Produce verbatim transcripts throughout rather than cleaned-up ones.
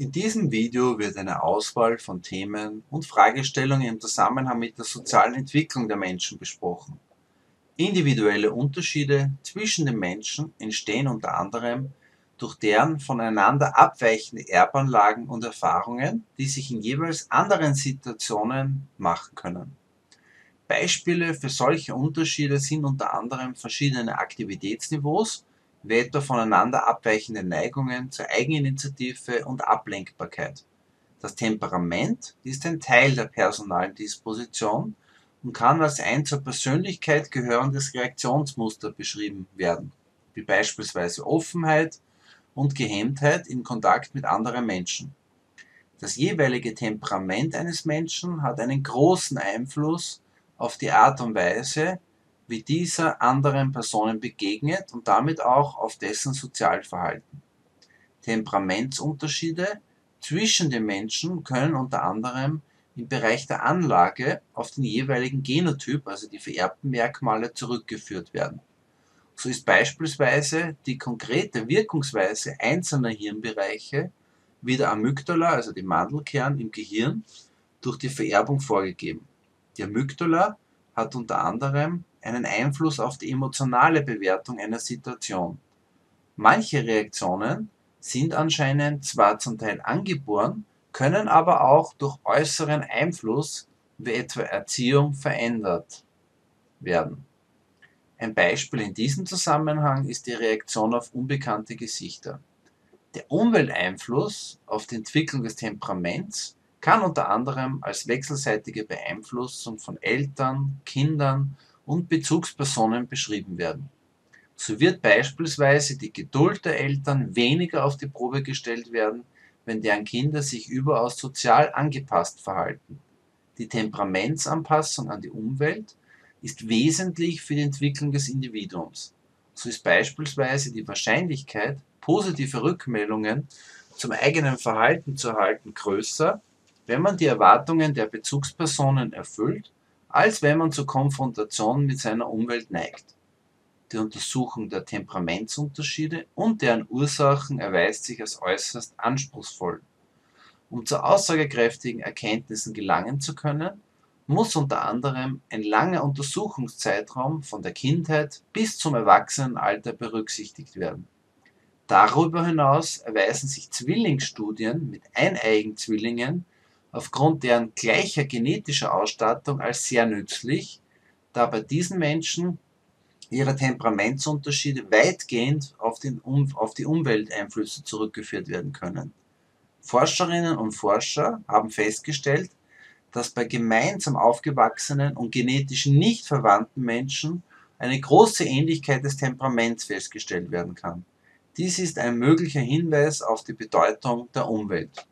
In diesem Video wird eine Auswahl von Themen und Fragestellungen im Zusammenhang mit der sozialen Entwicklung der Menschen besprochen. Individuelle Unterschiede zwischen den Menschen entstehen unter anderem durch deren voneinander abweichende Erbanlagen und Erfahrungen, die sich in jeweils anderen Situationen machen können. Beispiele für solche Unterschiede sind unter anderem verschiedene Aktivitätsniveaus, wie etwa voneinander abweichende Neigungen zur Eigeninitiative und Ablenkbarkeit. Das Temperament ist ein Teil der personalen Disposition und kann als ein zur Persönlichkeit gehörendes Reaktionsmuster beschrieben werden, wie beispielsweise Offenheit und Gehemmtheit im Kontakt mit anderen Menschen. Das jeweilige Temperament eines Menschen hat einen großen Einfluss auf die Art und Weise, wie dieser anderen Personen begegnet und damit auch auf dessen Sozialverhalten. Temperamentsunterschiede zwischen den Menschen können unter anderem im Bereich der Anlage auf den jeweiligen Genotyp, also die vererbten Merkmale, zurückgeführt werden. So ist beispielsweise die konkrete Wirkungsweise einzelner Hirnbereiche wie der Amygdala, also dem Mandelkern im Gehirn, durch die Vererbung vorgegeben. Die Amygdala hat unter anderem einen Einfluss auf die emotionale Bewertung einer Situation. Manche Reaktionen sind anscheinend zwar zum Teil angeboren, können aber auch durch äußeren Einfluss wie etwa Erziehung verändert werden. Ein Beispiel in diesem Zusammenhang ist die Reaktion auf unbekannte Gesichter. Der Umwelteinfluss auf die Entwicklung des Temperaments kann unter anderem als wechselseitige Beeinflussung von Eltern, Kindern und Bezugspersonen beschrieben werden. So wird beispielsweise die Geduld der Eltern weniger auf die Probe gestellt werden, wenn deren Kinder sich überaus sozial angepasst verhalten. Die Temperamentsanpassung an die Umwelt ist wesentlich für die Entwicklung des Individuums. So ist beispielsweise die Wahrscheinlichkeit, positive Rückmeldungen zum eigenen Verhalten zu erhalten, größer, wenn man die Erwartungen der Bezugspersonen erfüllt, als wenn man zur Konfrontation mit seiner Umwelt neigt. Die Untersuchung der Temperamentsunterschiede und deren Ursachen erweist sich als äußerst anspruchsvoll. Um zu aussagekräftigen Erkenntnissen gelangen zu können, muss unter anderem ein langer Untersuchungszeitraum von der Kindheit bis zum Erwachsenenalter berücksichtigt werden. Darüber hinaus erweisen sich Zwillingsstudien mit eineiigen Zwillingen aufgrund deren gleicher genetischer Ausstattung als sehr nützlich, da bei diesen Menschen ihre Temperamentsunterschiede weitgehend auf, den, auf die Umwelteinflüsse zurückgeführt werden können. Forscherinnen und Forscher haben festgestellt, dass bei gemeinsam aufgewachsenen und genetisch nicht verwandten Menschen eine große Ähnlichkeit des Temperaments festgestellt werden kann. Dies ist ein möglicher Hinweis auf die Bedeutung der Umwelt.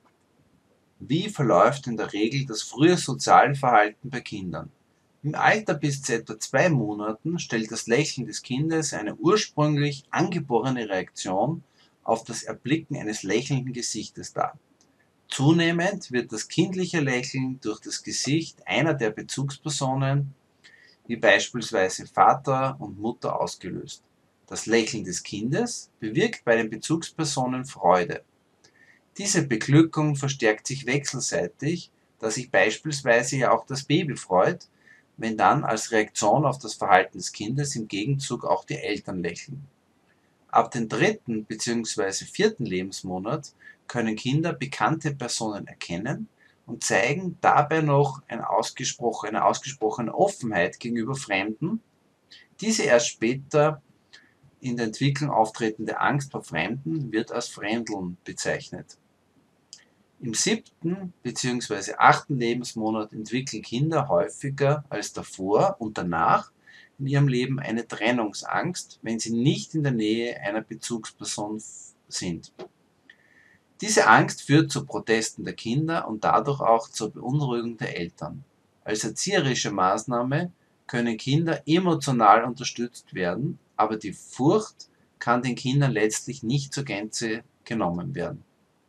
Wie verläuft in der Regel das frühe Sozialverhalten bei Kindern? Im Alter bis zu etwa zwei Monaten stellt das Lächeln des Kindes eine ursprünglich angeborene Reaktion auf das Erblicken eines lächelnden Gesichtes dar. Zunehmend wird das kindliche Lächeln durch das Gesicht einer der Bezugspersonen, wie beispielsweise Vater und Mutter, ausgelöst. Das Lächeln des Kindes bewirkt bei den Bezugspersonen Freude. Diese Beglückung verstärkt sich wechselseitig, da sich beispielsweise ja auch das Baby freut, wenn dann als Reaktion auf das Verhalten des Kindes im Gegenzug auch die Eltern lächeln. Ab dem dritten bzw. vierten Lebensmonat können Kinder bekannte Personen erkennen und zeigen dabei noch eine ausgesprochene, eine ausgesprochene Offenheit gegenüber Fremden. Diese erst später in der Entwicklung auftretende Angst vor Fremden wird als Fremdeln bezeichnet. Im siebten bzw. achten Lebensmonat entwickeln Kinder häufiger als davor und danach in ihrem Leben eine Trennungsangst, wenn sie nicht in der Nähe einer Bezugsperson sind. Diese Angst führt zu Protesten der Kinder und dadurch auch zur Beunruhigung der Eltern. Als erzieherische Maßnahme können Kinder emotional unterstützt werden, aber die Furcht kann den Kindern letztlich nicht zur Gänze genommen werden.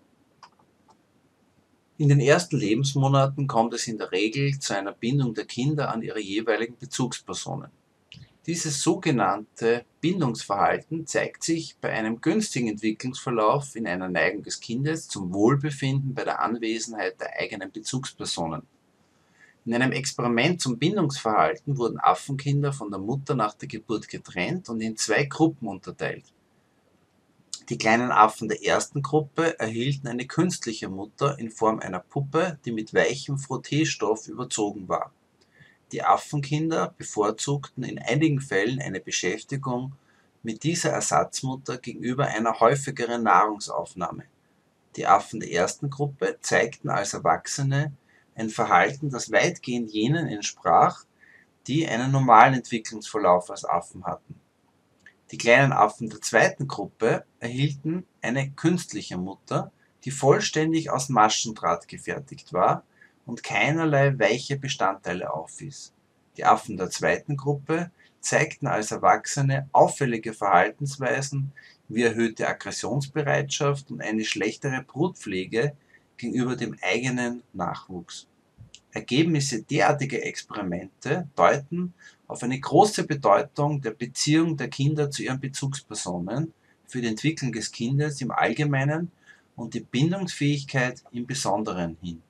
In den ersten Lebensmonaten kommt es in der Regel zu einer Bindung der Kinder an ihre jeweiligen Bezugspersonen. Dieses sogenannte Bindungsverhalten zeigt sich bei einem günstigen Entwicklungsverlauf in einer Neigung des Kindes zum Wohlbefinden bei der Anwesenheit der eigenen Bezugspersonen. In einem Experiment zum Bindungsverhalten wurden Affenkinder von der Mutter nach der Geburt getrennt und in zwei Gruppen unterteilt. Die kleinen Affen der ersten Gruppe erhielten eine künstliche Mutter in Form einer Puppe, die mit weichem Frotteestoff überzogen war. Die Affenkinder bevorzugten in einigen Fällen eine Beschäftigung mit dieser Ersatzmutter gegenüber einer häufigeren Nahrungsaufnahme. Die Affen der ersten Gruppe zeigten als Erwachsene ein Verhalten, das weitgehend jenen entsprach, die einen normalen Entwicklungsverlauf als Affen hatten. Die kleinen Affen der zweiten Gruppe erhielten eine künstliche Mutter, die vollständig aus Maschendraht gefertigt war und keinerlei weiche Bestandteile aufwies. Die Affen der zweiten Gruppe zeigten als Erwachsene auffällige Verhaltensweisen wie erhöhte Aggressionsbereitschaft und eine schlechtere Brutpflege gegenüber dem eigenen Nachwuchs. Ergebnisse derartiger Experimente deuten auf eine große Bedeutung der Beziehung der Kinder zu ihren Bezugspersonen für die Entwicklung des Kindes im Allgemeinen und die Bindungsfähigkeit im Besonderen hin.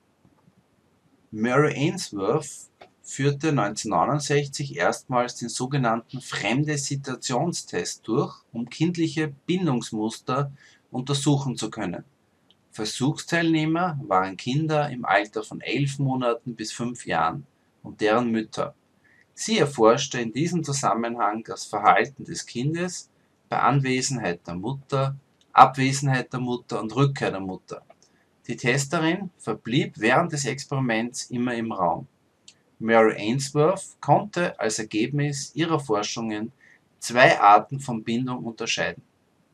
Murray Ainsworth führte neunzehnhundertneunundsechzig erstmals den sogenannten Fremde-Situationstest durch, um kindliche Bindungsmuster untersuchen zu können. Versuchsteilnehmer waren Kinder im Alter von elf Monaten bis fünf Jahren und deren Mütter. Sie erforschte in diesem Zusammenhang das Verhalten des Kindes bei Anwesenheit der Mutter, Abwesenheit der Mutter und Rückkehr der Mutter. Die Testerin verblieb während des Experiments immer im Raum. Murray Ainsworth konnte als Ergebnis ihrer Forschungen zwei Arten von Bindung unterscheiden.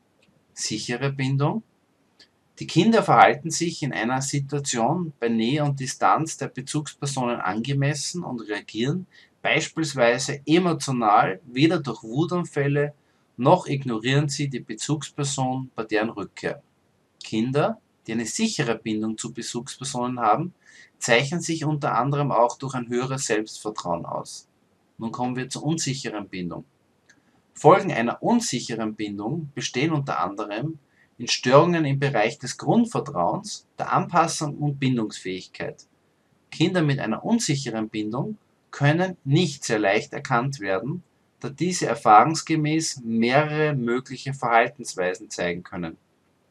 Sichere Bindung. Die Kinder verhalten sich in einer Situation bei Nähe und Distanz der Bezugspersonen angemessen und reagieren beispielsweise emotional weder durch Wutanfälle noch ignorieren sie die Bezugsperson bei deren Rückkehr. Kinder, die eine sichere Bindung zu Bezugspersonen haben, zeichnen sich unter anderem auch durch ein höheres Selbstvertrauen aus. Nun kommen wir zur unsicheren Bindung. Folgen einer unsicheren Bindung bestehen unter anderem in Störungen im Bereich des Grundvertrauens, der Anpassung und Bindungsfähigkeit. Kinder mit einer unsicheren Bindung können nicht sehr leicht erkannt werden, da diese erfahrungsgemäß mehrere mögliche Verhaltensweisen zeigen können.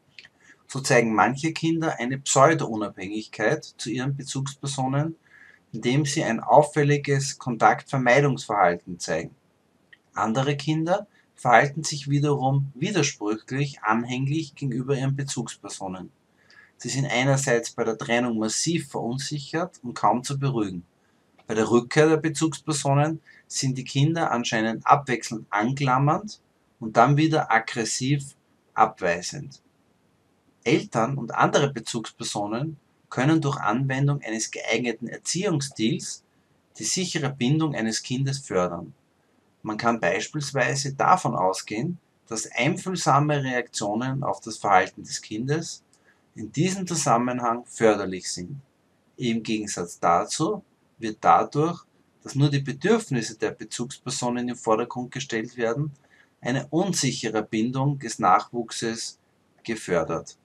So zeigen manche Kinder eine Pseudo-Unabhängigkeit zu ihren Bezugspersonen, indem sie ein auffälliges Kontaktvermeidungsverhalten zeigen. Andere Kinder verhalten sich wiederum widersprüchlich anhänglich gegenüber ihren Bezugspersonen. Sie sind einerseits bei der Trennung massiv verunsichert und kaum zu beruhigen. Bei der Rückkehr der Bezugspersonen sind die Kinder anscheinend abwechselnd anklammernd und dann wieder aggressiv abweisend. Eltern und andere Bezugspersonen können durch Anwendung eines geeigneten Erziehungsstils die sichere Bindung eines Kindes fördern. Man kann beispielsweise davon ausgehen, dass einfühlsame Reaktionen auf das Verhalten des Kindes in diesem Zusammenhang förderlich sind. Im Gegensatz dazu wird dadurch, dass nur die Bedürfnisse der Bezugspersonen in den Vordergrund gestellt werden, eine unsichere Bindung des Nachwuchses gefördert.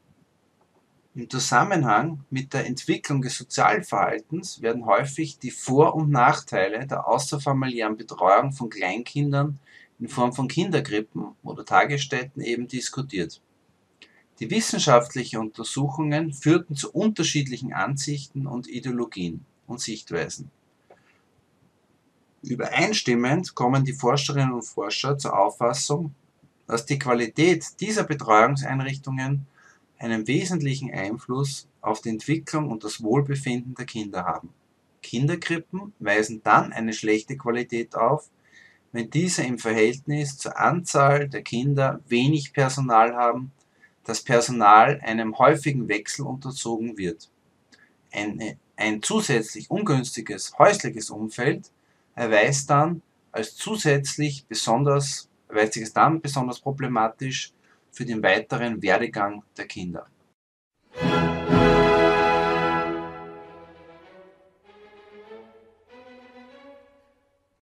Im Zusammenhang mit der Entwicklung des Sozialverhaltens werden häufig die Vor- und Nachteile der außerfamiliären Betreuung von Kleinkindern in Form von Kinderkrippen oder Tagesstätten eben diskutiert. Die wissenschaftlichen Untersuchungen führten zu unterschiedlichen Ansichten und Ideologien und Sichtweisen. Übereinstimmend kommen die Forscherinnen und Forscher zur Auffassung, dass die Qualität dieser Betreuungseinrichtungen einen wesentlichen Einfluss auf die Entwicklung und das Wohlbefinden der Kinder haben. Kinderkrippen weisen dann eine schlechte Qualität auf, wenn diese im Verhältnis zur Anzahl der Kinder wenig Personal haben, das Personal einem häufigen Wechsel unterzogen wird. Eine, ein zusätzlich ungünstiges häusliches Umfeld erweist dann als zusätzlich besonders, erweist sich es dann besonders problematisch für den weiteren Werdegang der Kinder.